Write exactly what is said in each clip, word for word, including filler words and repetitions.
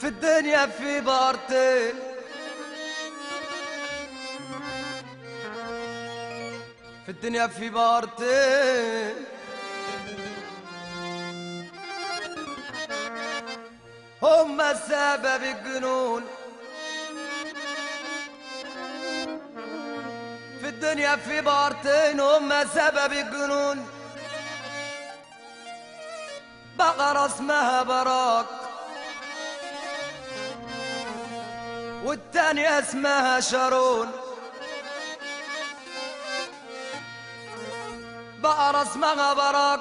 في الدنيا في بارتين، في الدنيا في بارتين، هما سبب الجنون. في الدنيا في بارتين هما سبب الجنون. بقرة اسمها براك والتانية اسمها شارون. بقرة اسمها براك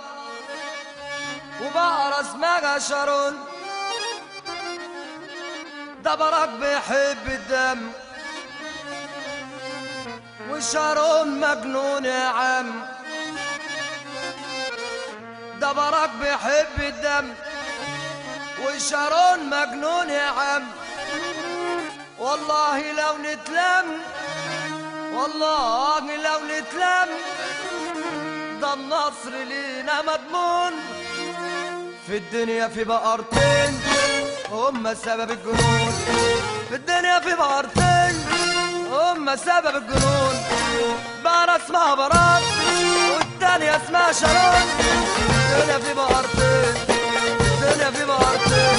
وبقرة اسمها شارون. ده براك بيحب الدم وشارون مجنون يا عم. ده براك بيحب الدم وشارون مجنون يا عم. والله لو نتلم، والله لو نتلم، ده النصر لينا مضمون. في الدنيا في بقرتين هما سبب الجنون. في الدنيا في بقرتين هما سبب الجنون. بقرة اسمها براك والتانية اسمها شارون. الدنيا في بقرتين، الدنيا في بقرتين.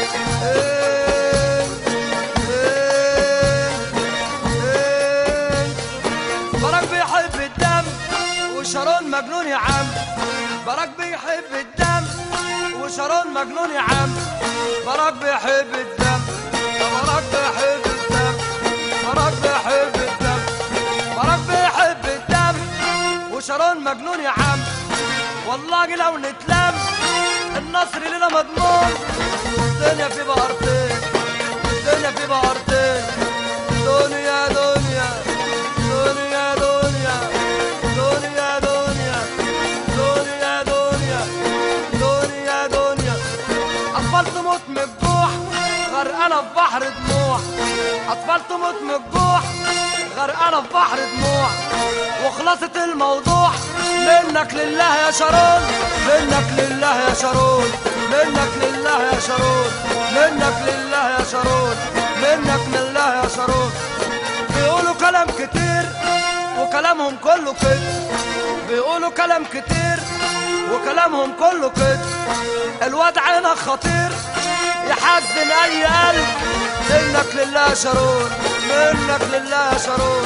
إيه إيه إيه براك بيحب الدم وشارون مجنون يا عم. براك بيحب الدم وشارون مجنون يا عم. براك بيحب الدم، براك بيحب الدم، براك بيحب الدم، براك بيحب الدم وشارون مجنون يا عم. والله لو نتلم النصر لنا مضمون. الدنيا في بقرتين، الدنيا في بقرتين. دنيا دنيا دنيا دنيا دنيا دنيا دنيا دنيا دنيا دنيا. أطفال تموت من الجوع غرقانة في بحر دموع. أطفال تموت من الجوع غرقانة في بحر دموع. وخلاصة الموضوع منك لله يا شارون، منك لله يا شارون، منك لله يا شارون، منك لله يا شارون، منك لله يا شارون. بيقولوا كلام كتير وكلامهم كله كده. بيقولوا كلام كتير وكلامهم كله كده. الوضع هنا خطير يحزن اي قلب. منك لله يا شارون، منك لله يا شارون.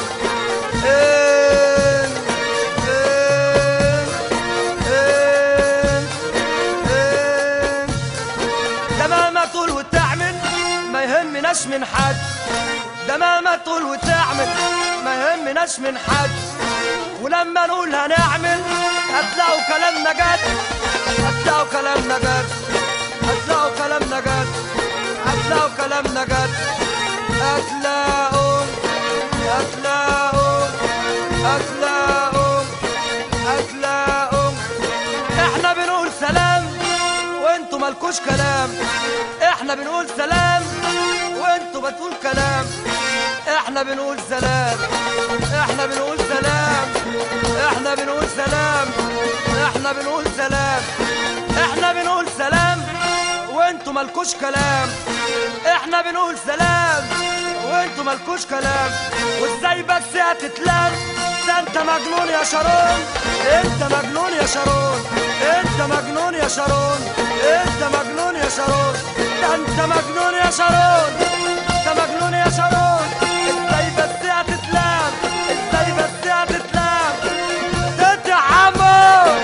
إيه إيه إيه إيه. ده مهما تقول وتعمل ما يهمناش من حد. ده مهما تقول وتعمل ما يهمناش من حد. ولما نقول هنعمل هتلاقوا كلامنا جد، هتلاقوا كلامنا جد، هتلاقوا كلامنا جد، هتلاقوا كلامنا جد. هتلاقوا هتلاقوا هتلاقوا هتلاقوا. احنا بنقول سلام وانتوا مالكوش كلام. احنا بنقول سلام وانتوا بتقول كلام. احنا بنقول سلام، احنا بنقول سلام، احنا بنقول سلام، احنا بنقول سلام، احنا بنقول سلام وانتوا مالكوش كلام. احنا بنقول سلام وانتوا مالكوش كلام. وازاي بس هتتلام؟ ده انت مجنون يا شارون، انت مجنون يا شارون، انت مجنون يا شارون، انت مجنون يا شارون. ده انت مجنون يا شارون، انت مجنون يا شارون. ازاي بس هتتلام؟ ازاي بس هتتلام؟ تتعموا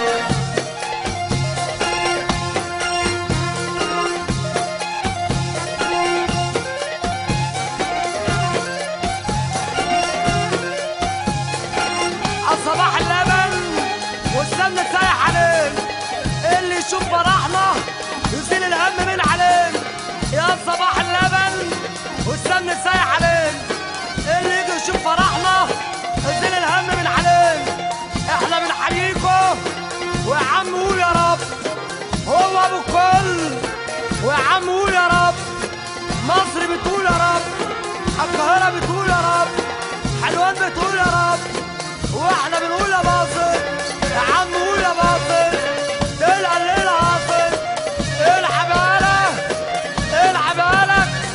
صباح اللبن والسمن سايح عليك. اللي يشوف فرحنا يزيل الهم من عليك. يا صباح اللبن والسمن سايح عليك. اللي يجي يشوف فرحنا يزيل الهم من عليك. احنا بنحييكم ويا عم قول يا رب. هو ابو الكل ويا عم قول يا رب. مصر بتقول يا رب، القاهرة بتقول يا رب، حلوان بتقول يا رب، واحنا بنقول يا باطل. يا عم قول يا باطل. تلقى الليلة عاطل. العب بالك، العب بالك.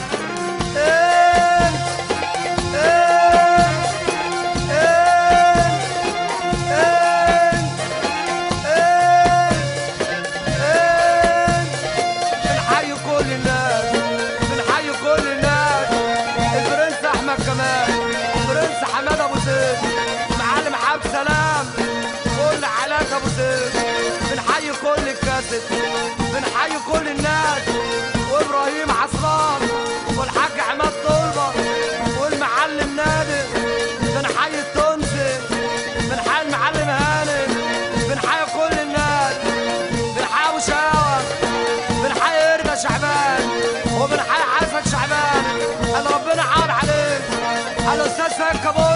يوسف، بنحيي كل الناس وابراهيم عصران والحاج عماد طلبه والمعلم نادر، بنحيي التونسي، بنحيي المعلم هانم، بنحيي كل الناس، بنحيي ابو شاوة، بنحيي ارجا شعبان، وبنحيي حسن شعبان اللي ربنا عاد عليه الاستاذ سيد كابور.